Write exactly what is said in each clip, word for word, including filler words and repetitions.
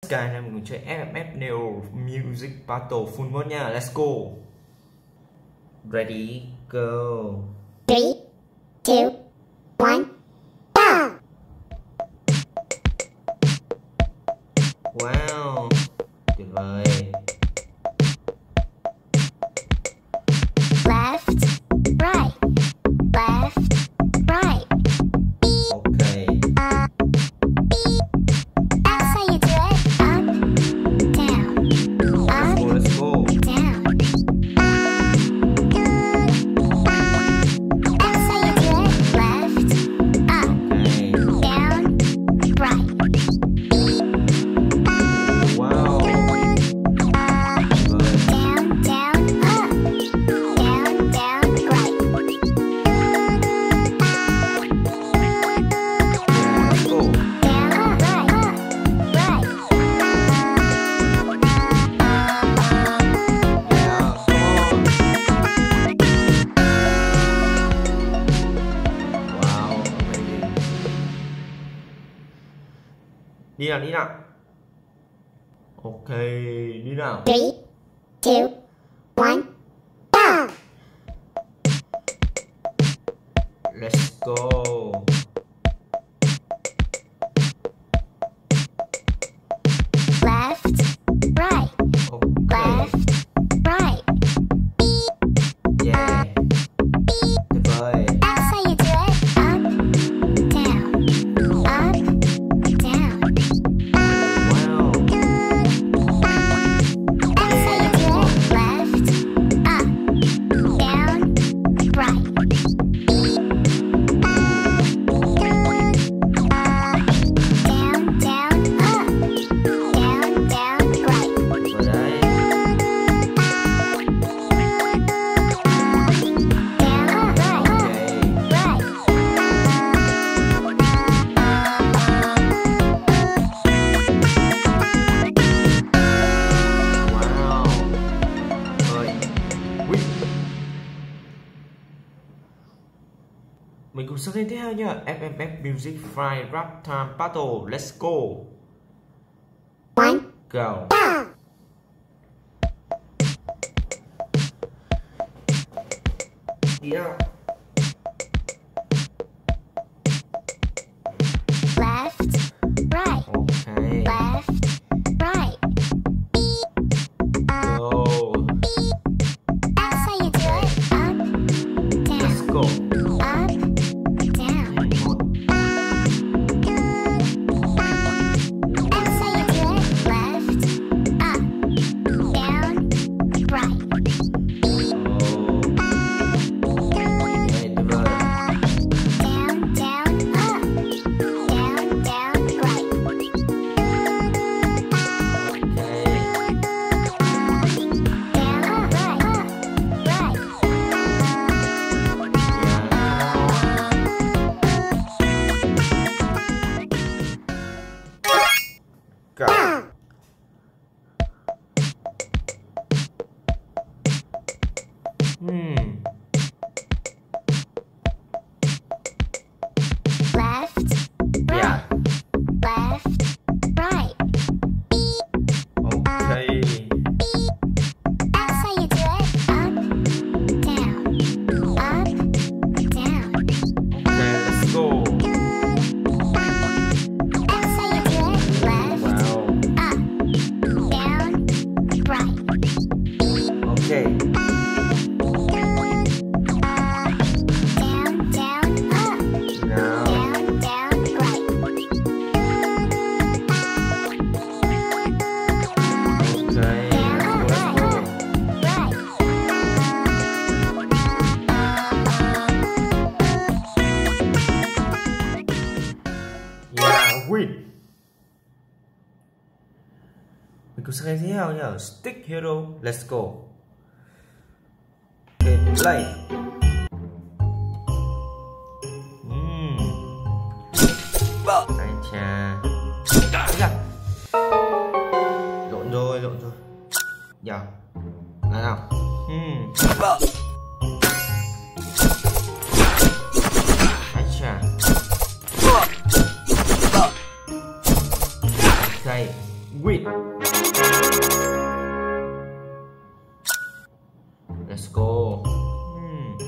Sky này mình chơi ép ép ép Neo Music Battle Full Mode nha. Let's go. Ready, go. Three, two, one, go! Wow, tuyệt vời. Left, right, left, right. Okay. That's how you do it. Up, down, up, Let's go, let's go. down. That's how you do it. Left, up, Okay. down, right. Wow. Tuyệt vời. Down, down, up, down, down, right. Let's go. Down, up, right, up, right. Yeah, come on. Wow, amazing. Đi nào, đi nào. Ok, đi nào. Three, two, one, go! Let's go. Left, right, Okay. left, right. Yeah. Tuyệt vời. That's how you do it. Up, down, up, down. Wow. That's how you do it. Left, up, down, right. Down, down, up, down, down, right. Tuyệt vời đấy. Down, up, right, up, Okay. right. Wow. Rồi. Ui. Mình cùng sang đến tiếp theo nhá. ép ép ép Music Fry Rap Time Battle. Let's go. One, Go. go! Đi nào. Left, right, Okay. left, right. Go. That's how you do it. Up, Let's down, go. up, down. Một. That's how you do it. Left, up, down, right. Oh. Okay, tuyệt vời. Down, down, up, down, down, right. Okay. Down, up, right, up, right. Yeah. Go. Go! Hmm. Left, right, Yeah. left, right. Okay. That's how you do it. Up, down, up, down. Okay, let's go. That's how you do it. Left, Wow. up, down, right. Okay. Down, down, up, Now. down, down, right. Okay. Down, Let's up, go. right, Let's up, go. right. Yeah, win. Mình cùng sang tiếp theo nhá. Stick Hero. Let's go. Okay, play. Hmm. Ai chà. Dạ. Lộn rồi, lộn rồi. Dạ. Nào nào. Hmm. Ai chà. Okay, win. Win. Let's go. Hmm.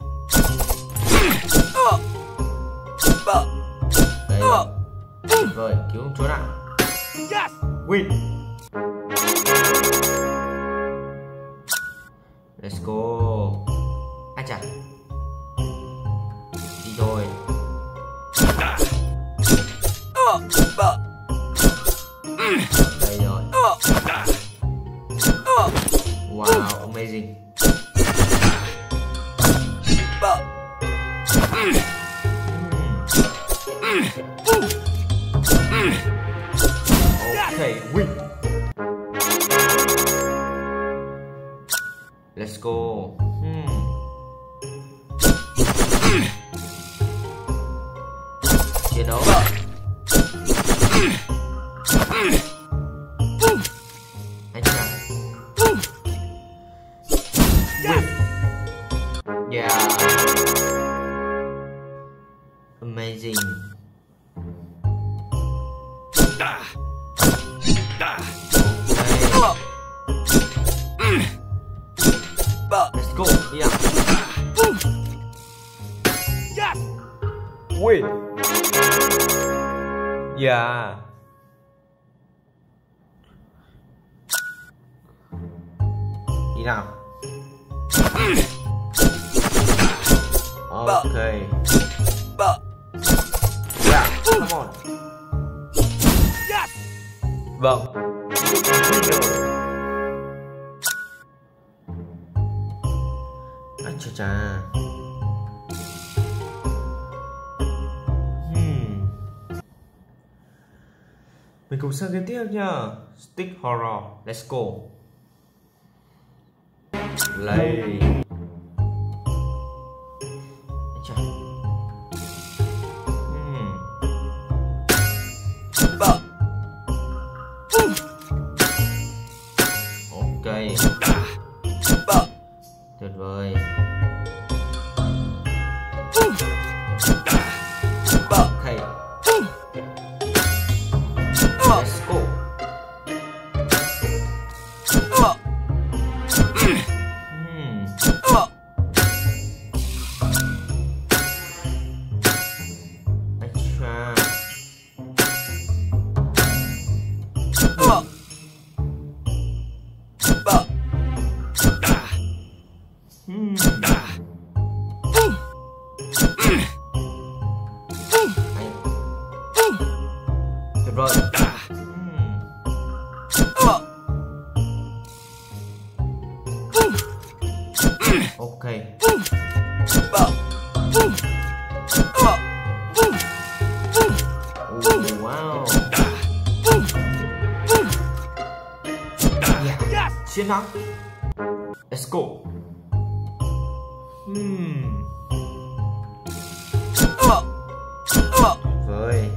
Đây rồi. Tuyệt vời, cứu ông chúa nào. Win. Let's go. Ai chà. Đi thôi. Đây rồi. Wow, amazing. Okay, win. Let's go. Hmm. Chiến đấu. Anh chàng. Win. Yeah. Amazing. Let's go. Yeah. Win. Yeah. Đi nào. Okay. Yeah, come on. Vâng. Anh chà chà. Hmm. Mình cùng sang cái tiếp nha. Stick horror. Let's go. Lấy. Chà. Hmm. Ok. Tuyệt vời. Ok. Let's go. Hmm. Acha. Hmm. Tuyệt vời. Hmm. Ok. Oh, wow. Yeah. Chiến thắng. Let's go. Hmm. Vời.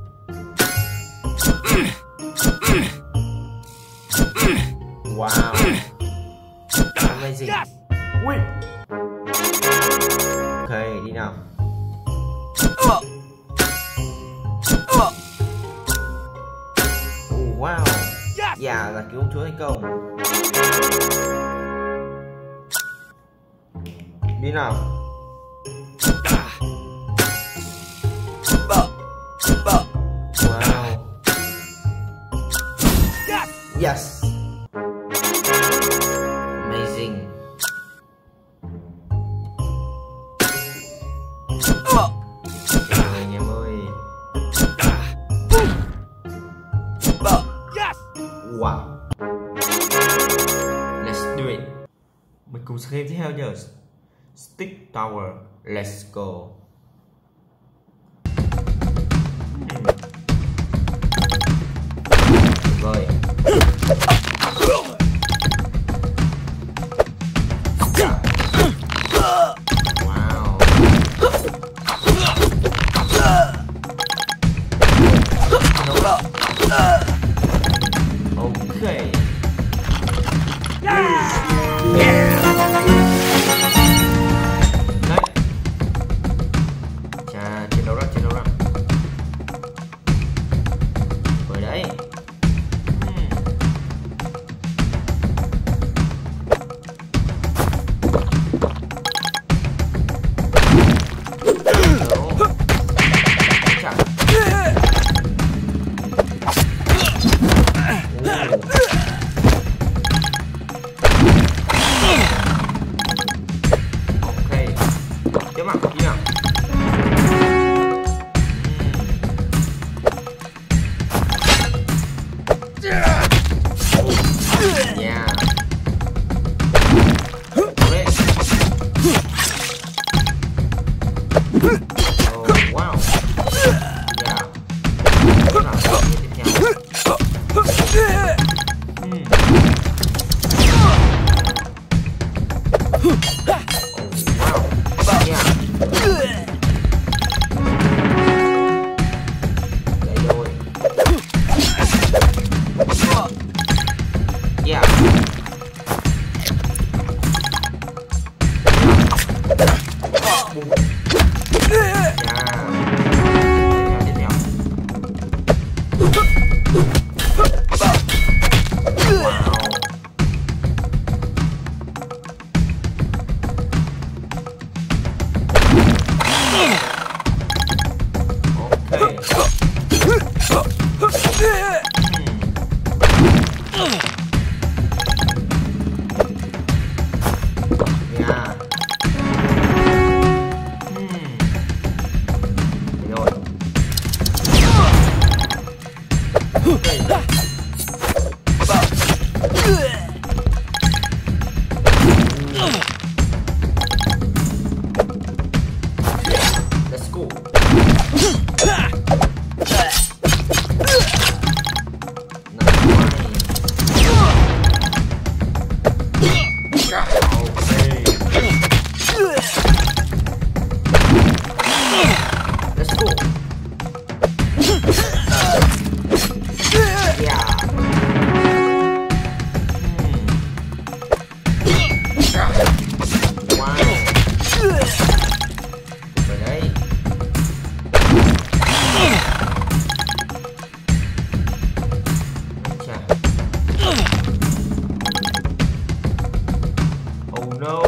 Wow. Amazing. Win. Ok, đi nào. Oh, wow. Dạ là cứu ông chúa thành công. Đi nào. Wow. Yes. Amazing. Trời anh em ơi. Wow. Let's do it. Mình cùng game tiếp theo nhờ. Stick Tower. Let's go. Hmm. Rồi. Wow. Okay. Yeah. Đấy. Yeah. Great. Oh wow. Yeah. Thế nào tiếp theo? Hmm. Oh wow. Yeah. Đây rồi. Yeah. Let's go. Let's go. Yeah. Wow. Rồi đấy. Oh no.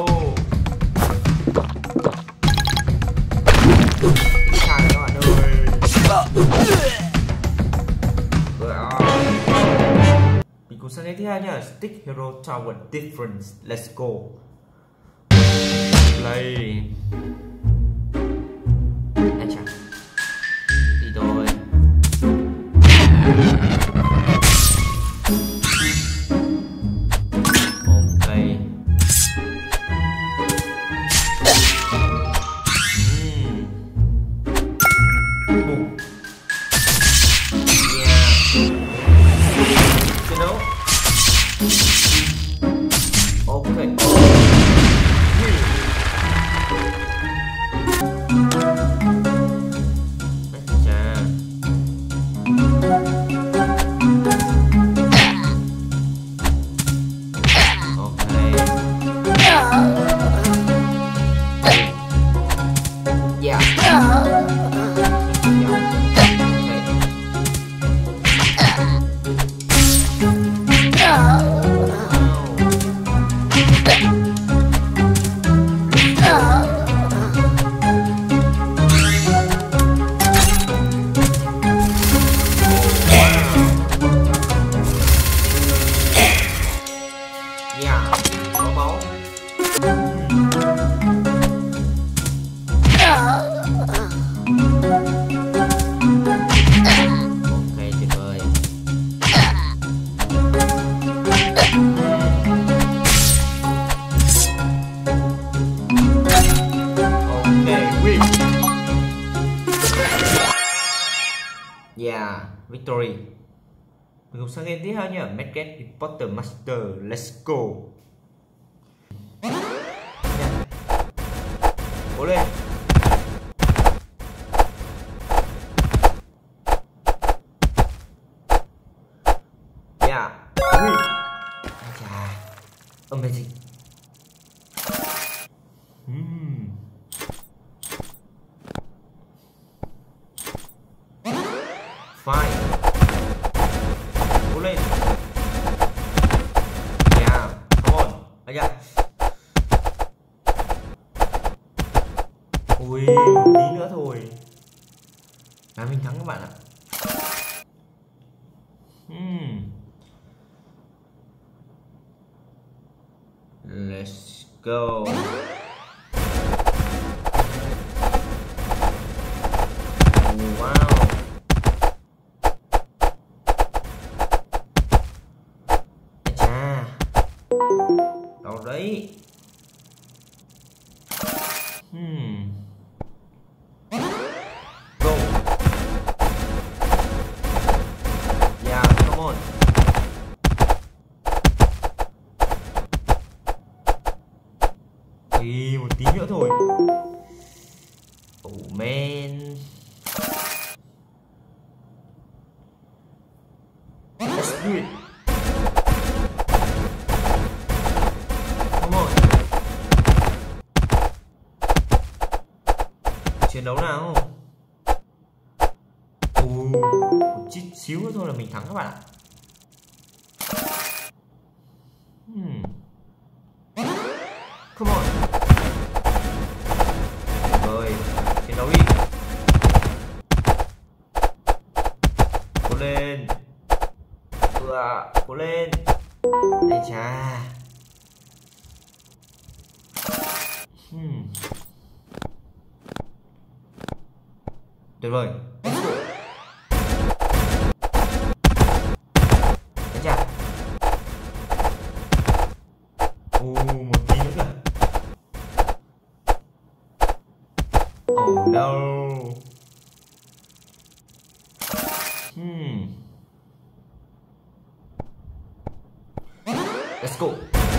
Sai các bạn ơi. Mình cùng sang cái thứ hai nha. Stick Hero Tower Difference. Let's go. Play. Anh chà. Đi thôi. Ok. Yeah, victory. Mình cùng sang game tiếp theo nhé. Market Reporter Master. Let's go. Yeah. Cố lên. Yeah. Ui. Chà. Amazing. Hmm. Fine. Cố lên. Yeah, come on. Ây da. Ui, một tí nữa thôi là mình thắng các bạn ạ. Hmm. Let's go. Wow. vậy? Hmm. Go. Yeah, come on. Ê, một tí nữa thôi. Oh man. Let's do it. Come on. Chiến đấu nào. Ồ, một chút xíu nữa thôi là mình thắng các bạn ạ. Hmm. Come on. Rồi, chiến đấu đi. Cố lên. Ừ, cố lên. Ây chà. Hmm. Tuyệt vời. Ây chà. Ồ, một tí nữa kìa. Oh no. Hmm. Let's go.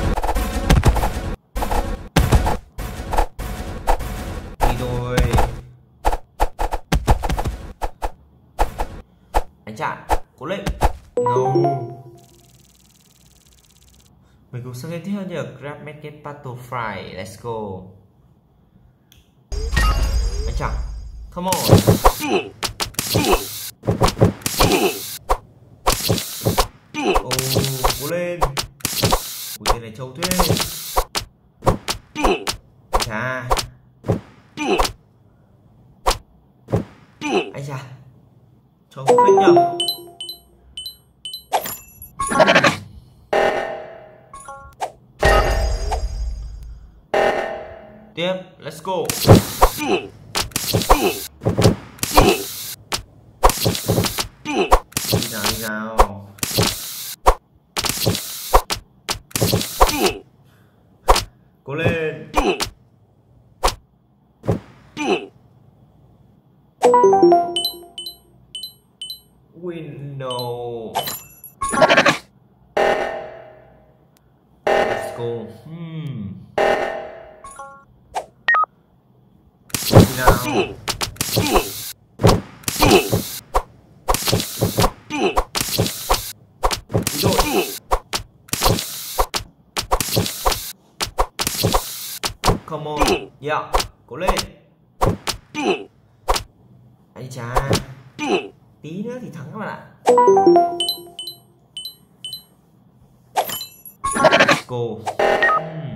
Đi rồi. Anh chặn. Cố lên. No. Mình cùng sang game tiếp theo nhờ Grab Market Battle Fry. Let's go. Anh chặn. Come on. Ồ, cố lên. Ui, tên này trâu thế. Chà. Anh chà. Trâu phết nhờ. Tiếp, let's go. Đi nào, đi nào. Cố lên. Win no. Let's go. Hmm. Đi nào. Đi rồi. Come on. Yeah. Cố lên. Ây chà. Tí nữa thì thắng các bạn ạ. Let's go. Hmm.